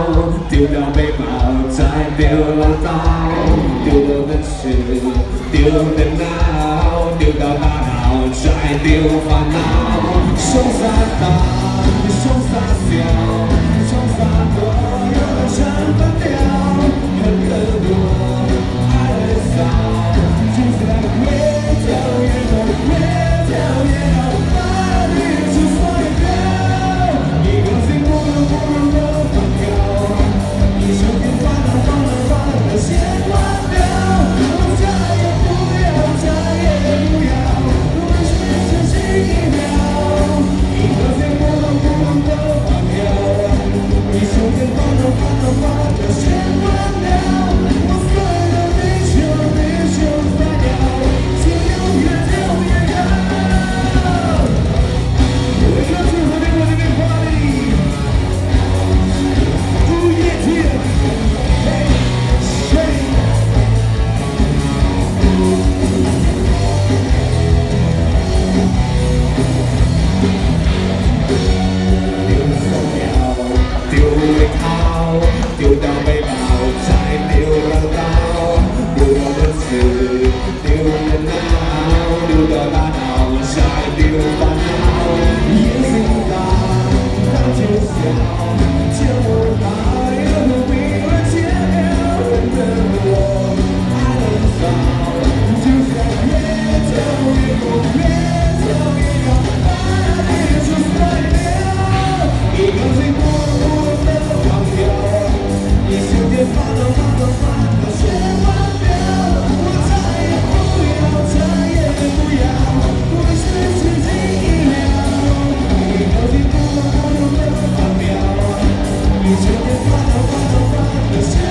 丢掉背包，再丢唠叨，丢掉的事，丢电脑，丢掉大脑，再丢烦恼。潇洒到，潇洒笑，潇洒多，有的全放掉，恨得多，爱的少，就是那个越跳越高，越跳越高，把你出所有掉，一颗心不能都放掉，一生天放了先忘掉，我再也不要，再也不要，我们是曾经一秒，一颗心不能都放掉，一生天放了先忘掉，我所有的地球散掉，请永远跳越高。Wake up to the big party. Oh yeah, yeah. Hey, shake. 丢手表，丢背套，丢掉背包，再丢唠叨，丢掉文字，丢电脑，丢掉大脑，再丢烦恼。眼睛大，大就小，就怕有没人见了，人的多，爱的少，就像越跳越高，越跳越高，把你出所有，一颗心不能放掉，一瞬间放了，先忘掉，我再也不要，再也不要，我们是曾经一秒，一颗心不能放掉，一瞬间放了，先